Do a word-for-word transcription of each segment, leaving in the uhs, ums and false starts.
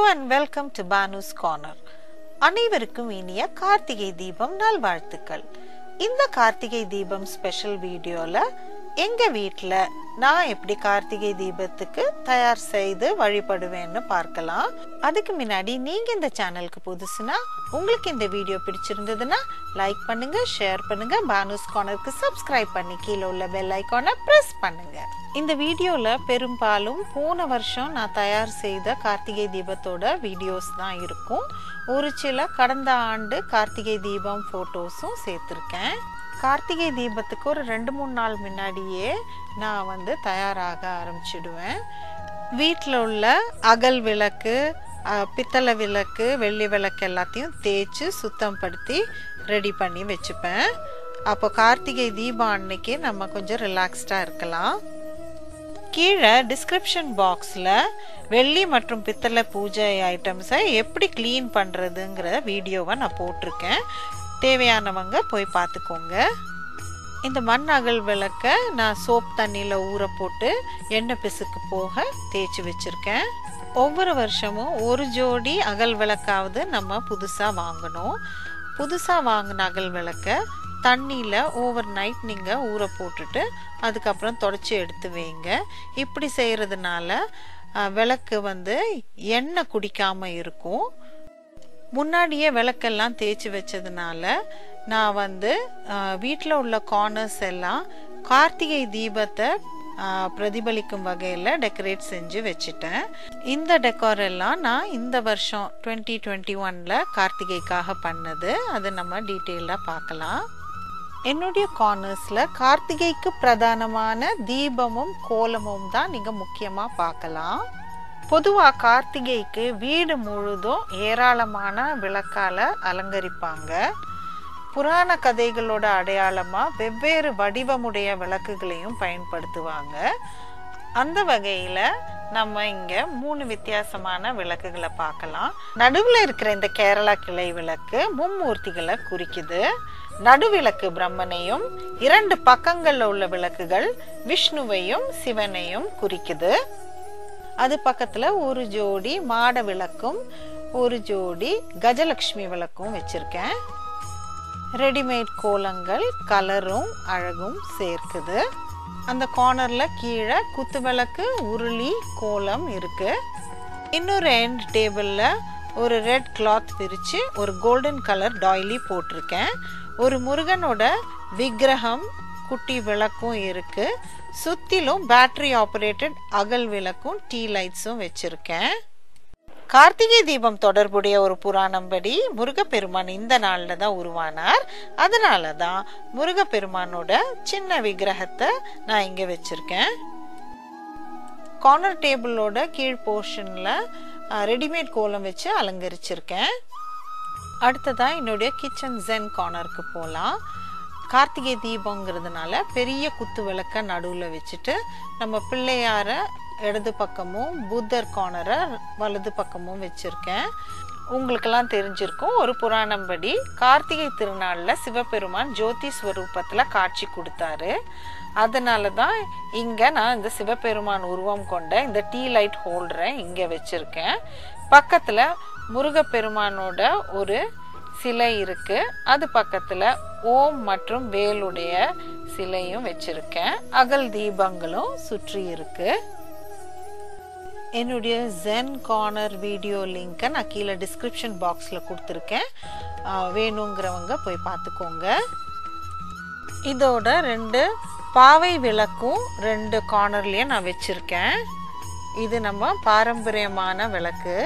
and welcome to Banu's Corner. அனைவருக்கும் இனிய கார்த்திகை தீபம் நல்வாழ்த்துக்கள். இந்த கார்த்திகை தீபம் ஸ்பெஷல் வீடியோல எங்க வீட்ல நான் எப்படி கார்த்திகை தீபத்துக்கு தயார் செய்து வழிபடுவேன்னு பார்க்கலாம். அதுக்கு முன்னாடி நீங்க இந்த சேனலுக்கு புதுசுனா உங்களுக்கு இந்த வீடியோ பிடிச்சிருந்ததுன்னா லைக் பண்ணுங்க, ஷேர் பண்ணுங்க, பானுஸ் கார்னருக்கு சப்ஸ்கிரைப் பண்ணி கீழே உள்ள பெல் ஐகானை பிரஸ் பண்ணுங்க. இந்த வீடியோல பெரும்பாலும் போன வருஷம் நான் தயார் செய்த கார்த்திகை தீபத்தோட வீடியோஸ் தான் இருக்கும். ஒரு சில கடந்த ஆண்டு கார்த்திகை தீபம் போட்டோஸும் சேர்த்திருக்கேன். கார்த்திகை தீபத்துக்கு ஒரு ரெண்டு மூணு நாள் முன்னாடியே நான் வந்து தயாராக ஆரம்பிச்சிடுவேன். வீட்டில் உள்ள அகல் விளக்கு, பித்தளை விளக்கு, வெள்ளி விளக்கு எல்லாத்தையும் தேய்ச்சி சுத்தம் படுத்தி ரெடி பண்ணி வச்சுப்பேன். அப்போ கார்த்திகை தீபம் அன்னைக்கு நம்ம கொஞ்சம் ரிலாக்ஸ்டாக இருக்கலாம். கீழே டிஸ்கிரிப்ஷன் பாக்ஸில் வெள்ளி மற்றும் பித்தளை பூஜை ஐட்டம்ஸை எப்படி க்ளீன் பண்ணுறதுங்கிற வீடியோவை நான் போட்டிருக்கேன். தேவையானவங்க போய் பார்த்துக்கோங்க. இந்த மண் அகல் விளக்க நான் சோப் தண்ணியில் ஊற போட்டு எண்ணெய் பிசுக்கு போக தேய்ச்சி வச்சுருக்கேன். ஒவ்வொரு வருஷமும் ஒரு ஜோடி அகல் விளக்காவது நம்ம புதுசாக வாங்கணும். புதுசாக வாங்கின அகல் விளக்க தண்ணியில் ஓவர் நைட் நீங்கள் ஊற போட்டுட்டு அதுக்கப்புறம் தொடச்சி எடுத்து வைங்க. இப்படி செய்கிறதுனால விளக்கு வந்து எண்ணெய் குடிக்காமல் இருக்கும். முன்னாடியே விளக்கெல்லாம் தேய்ச்சி வச்சதுனால நான் வந்து வீட்டில் உள்ள கார்னர்ஸ் எல்லாம் கார்த்திகை தீபத்தை பிரதிபலிக்கும் வகையில் டெக்கரேட் செஞ்சு வச்சுட்டேன். இந்த டெக்கார் எல்லாம் நான் இந்த வருஷம் டுவெண்ட்டி டுவெண்ட்டி ஒனில் கார்த்திகைக்காக பண்ணது. அது நம்ம டீட்டெயிலாக பார்க்கலாம். என்னுடைய கார்னர்ஸில் கார்த்திகைக்கு பிரதானமான தீபமும் கோலமும் தான் நீங்கள் முக்கியமாக பார்க்கலாம். பொதுவாக கார்த்திகைக்கு வீடு முழுதும் ஏராளமான விளக்கால அலங்கரிப்பாங்க. புராண கதைகளோட அடையாளமாக வெவ்வேறு வடிவமுடைய விளக்குகளையும் பயன்படுத்துவாங்க. அந்த வகையில் நம்ம இங்கே மூணு வித்தியாசமான விளக்குகளை பார்க்கலாம். நடுவில் இருக்கிற இந்த கேரளா கிளை விளக்கு மும்மூர்த்திகளை குறிக்குது. நடுவிளக்கு பிரம்மனையும், இரண்டு பக்கங்களில் உள்ள விளக்குகள் விஷ்ணுவையும் சிவனையும் குறிக்குது. அது பக்கத்துல ஒரு ஜோடி மாட விளக்கும் ஒரு ஜோடி கஜலட்சுமி விளக்கும் வச்சிருக்கேன். ரெடிமேட் கோலங்கள் கலரும் அழகும் சேர்க்குது. அந்த கார்னர்ல கீழே குத்து விளக்கு, உருளி, கோலம் இருக்கு. இன்னொரு எண்ட் டேபிள்ல ஒரு ரெட் கிளாத் விரிச்சு ஒரு கோல்டன் கலர் டாய்லி போட்டிருக்கேன். ஒரு முருகனோட விக்கிரகம், குட்டி விளக்கும் இருக்கு. சுத்திலும் பேட்டரி ஆபரேட்டட் அகல் விளக்கும் டீ லைட்ஸும் வச்சிருக்கேன். கார்த்திகை தீபம் தொடர்புடைய ஒரு புராணம் படி முருகப்பெருமான் இந்த நாள்ல தான் உருவானார். அதனால தான் முருகப்பெருமானோட சின்ன விக்கிரகத்தை நான் இங்க வச்சிருக்கேன். கார்னர் டேபிளோட கீழ் போர்ஷன்ல ரெடிமேட் கோலம் வச்சு அலங்கரிச்சிருக்கேன். அடுத்ததா என்னுடைய கிச்சன் ஜென் கார்னருக்கு போகலாம். கார்த்திகை தீபங்கிறதுனால பெரிய குத்து விளக்க நடுவில் வச்சுட்டு நம்ம பிள்ளையார இடது பக்கமும் புத்தர் கார்னரை வலது பக்கமும் வச்சுருக்கேன். உங்களுக்கெல்லாம் தெரிஞ்சிருக்கும், ஒரு புராணம் படி கார்த்திகை திருநாளில் சிவபெருமான் ஜோதி ஸ்வரூபத்தில் காட்சி கொடுத்தாரு. அதனால தான் இங்கே நான் இந்த சிவபெருமான் உருவம் கொண்ட இந்த டீ லைட் ஹோல்டரை இங்கே வச்சுருக்கேன். பக்கத்தில் முருகப்பெருமானோட ஒரு சிலை இருக்கு. அது பக்கத்துல ஓம் மற்றும் வேலுடைய சிலையும் வச்சிருக்கேன். அகல் தீபங்களும் சுற்றி இருக்கு. என்னுடைய ஜென் கார்னர் வீடியோ லிங்கை நான் கீழே டிஸ்கிரிப்ஷன் பாக்ஸ்ல கொடுத்துருக்கேன். வேணுங்கிறவங்க போய் பார்த்துக்கோங்க. இதோட ரெண்டு பாவை விளக்கும் ரெண்டு கார்னர்லயும் நான் வச்சிருக்கேன். இது நம்ம பாரம்பரியமான விளக்கு.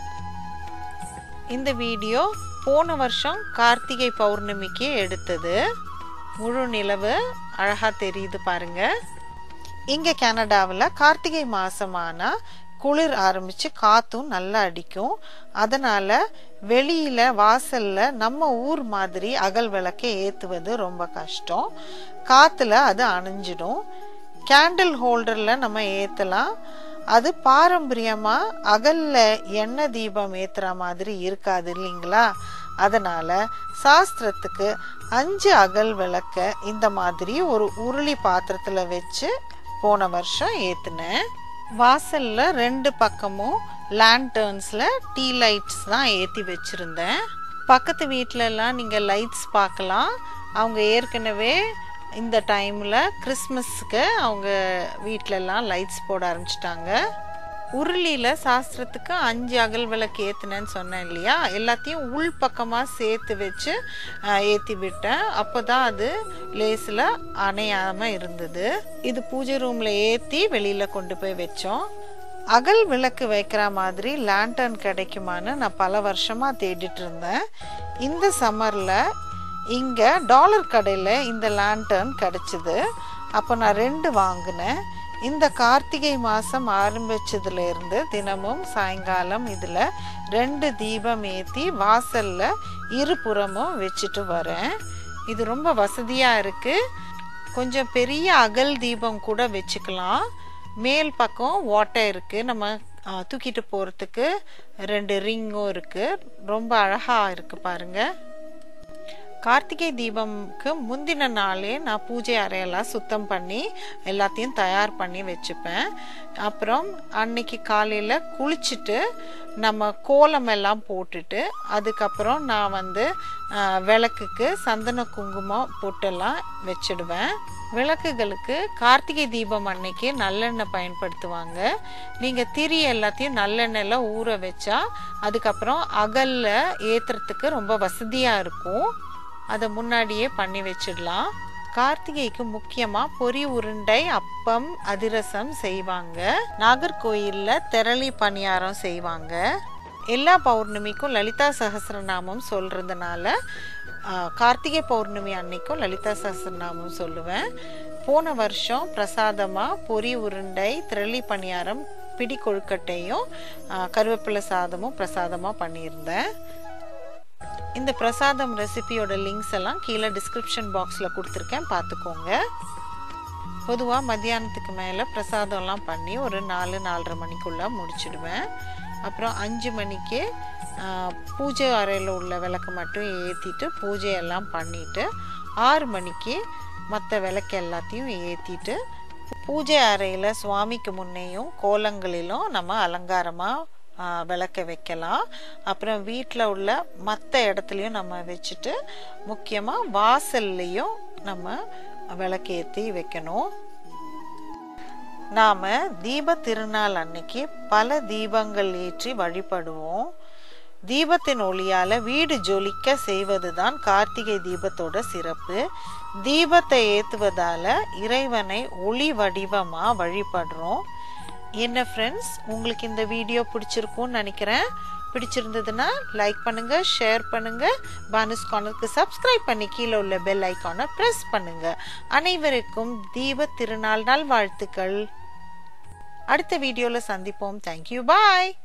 இந்த வீடியோ போன வருஷம் கார்த்திகை பௌர்ணமிக்கு எடுத்தது. முழு நிலவு அழகா தெரியுது பாருங்க. இங்க கனடாவில் கார்த்திகை மாசமானா குளிர் ஆரம்பிச்சு காத்தும் நல்லா அடிக்கும். அதனால வெளியில வாசல்ல நம்ம ஊர் மாதிரி அகல் விளக்கை ஏத்துவது ரொம்ப கஷ்டம். காத்துல அது அணைஞ்சிடும். கேண்டில் ஹோல்டர்ல நம்ம ஏத்தலாம். அது பாரம்பரியமா அகல்ல எண்ணெய் தீபம் ஏத்துற மாதிரி இருக்காது இல்லைங்களா? அதனால சாஸ்திரத்துக்கு அஞ்சு அகல் விளக்க இந்த மாதிரி ஒரு உருளி பாத்திரத்துல வச்சு போன வருஷம் ஏத்துனேன். வாசல்ல ரெண்டு பக்கமும் லேண்டர்ன்ஸ்ல டீ லைட்ஸ் தான் ஏற்றி வச்சுருந்தேன். பக்கத்து வீட்டிலலாம் நீங்கள் லைட்ஸ் பார்க்கலாம். அவங்க ஏற்கனவே இந்த டைமில் கிறிஸ்மஸ்க்கு அவங்க வீட்டிலலாம் லைட்ஸ் போட ஆரம்பிச்சிட்டாங்க. உருளியில் சாஸ்திரத்துக்கு அஞ்சு அகல் விளக்கு ஏற்றுனேன்னு சொன்னேன் இல்லையா, எல்லாத்தையும் உள் பக்கமாக சேர்த்து வச்சு ஏற்றி விட்டேன். அப்போ தான் அது லேஸில் அணையாமல் இருந்தது. இது பூஜை ரூமில் ஏற்றி வெளியில் கொண்டு போய் வச்சோம். அகல் விளக்கு வைக்கிற மாதிரி லேண்டர்ன் கிடைக்குமான்னு நான் பல வருஷமாக தேடிட்டு இருந்தேன். இந்த சம்மரில் இங்கே டாலர் கடையில் இந்த லேண்டர்ன் கிடச்சிது. அப்போ நான் ரெண்டு வாங்கினேன். இந்த கார்த்திகை மாதம் ஆரம்பிச்சதுலேருந்து தினமும் சாயங்காலம் இதில் ரெண்டு தீபம் ஏற்றி வாசலில் இருபுறமும் வச்சுட்டு வரேன். இது ரொம்ப வசதியாக இருக்குது. கொஞ்சம் பெரிய அகல் தீபம் கூட வச்சுக்கலாம். மேல் பக்கம் ஓட்டை இருக்குது, நம்ம தூக்கிட்டு போகிறதுக்கு ரெண்டு ரிங்கும் இருக்குது. ரொம்ப அழகாக இருக்குது பாருங்கள். கார்த்திகை தீபம்க்கு முந்தின நாளே நான் பூஜை அறையெல்லாம் சுத்தம் பண்ணி எல்லாத்தையும் தயார் பண்ணி வச்சுப்பேன். அப்புறம் அன்னைக்கு காலையில் குளிச்சுட்டு நம்ம கோலம் எல்லாம் போட்டுட்டு அதுக்கப்புறம் நான் வந்து விளக்குக்கு சந்தன குங்குமம் போட்டெல்லாம் வச்சிடுவேன். விளக்குகளுக்கு கார்த்திகை தீபம் அன்னைக்கு நல்லெண்ணெய் பயன்படுத்துவாங்க. நீங்கள் திரி எல்லாத்தையும் நல்லெண்ணெயில் ஊற வச்சா அதுக்கப்புறம் அகலில் ஏற்றுறதுக்கு ரொம்ப வசதியாக இருக்கும். அதை முன்னாடியே பண்ணி வச்சிடலாம். கார்த்திகைக்கு முக்கியமாக பொரி உருண்டை, அப்பம், அதிரசம் செய்வாங்க. நாகர்கோயிலில் திரளி பணியாரம் செய்வாங்க. எல்லா பௌர்ணமிக்கும் லலிதா சகஸ்ரநாமம் சொல்கிறதுனால கார்த்திகை பௌர்ணமி அன்னைக்கும் லலிதா சகஸ்ரநாமம் சொல்லுவேன். போன வருஷம் பிரசாதமாக பொரி உருண்டை, திரளி பணியாரம், பிடி கொழுக்கட்டையும் கருவேப்பிலை சாதமும் பிரசாதமாக பண்ணியிருந்தேன். இந்த பிரசாதம் ரெசிபியோட லிங்க்ஸ் எல்லாம் கீழே டிஸ்கிரிப்ஷன் பாக்ஸில் கொடுத்துருக்கேன், பார்த்துக்கோங்க. பொதுவாக மத்தியானத்துக்கு மேலே பிரசாதம்லாம் பண்ணி ஒரு நாலு நாலரை மணிக்குள்ளே முடிச்சிடுவேன். அப்புறம் அஞ்சு மணிக்கு பூஜை அறையில் உள்ள விளக்கு மட்டும் ஏற்றிட்டு பூஜையெல்லாம் பண்ணிவிட்டு ஆறு மணிக்கு மற்ற விளக்கு எல்லாத்தையும் ஏற்றிட்டு பூஜை அறையில் சுவாமிக்கு முன்னையும் கோலங்களிலும் நம்ம அலங்காரமாக விளக்க வைக்கலாம். அப்புறம் வீட்டில் உள்ள மற்ற இடத்துலையும் நம்ம வச்சுட்டு முக்கியமாக வாசல்லையும் நம்ம விளக்கேற்றி வைக்கணும். நாம் தீப திருநாள் அன்னைக்கு பல தீபங்கள் ஏற்றி வழிபடுவோம். தீபத்தின் ஒளியால் வீடு ஜொலிக்க செய்வது தான் கார்த்திகை தீபத்தோட சிறப்பு. தீபத்தை ஏற்றுவதால் இறைவனை ஒளி வடிவமாக வழிபடுறோம். என்ன ஃப்ரெண்ட்ஸ், உங்களுக்கு இந்த வீடியோ பிடிச்சிருக்கும்னு நினைக்கிறேன். பிடிச்சிருந்ததுன்னா லைக் பண்ணுங்க, ஷேர் பண்ணுங்க, பானுஸ் கார்னருக்கு சப்ஸ்கிரைப் பண்ணி கீழே உள்ள பெல் ஐக்கானை பிரஸ் பண்ணுங்க. அனைவருக்கும் தீப திருநாள் நல்வாழ்த்துக்கள். அடுத்த வீடியோல சந்திப்போம். தேங்க்யூ, பாய்.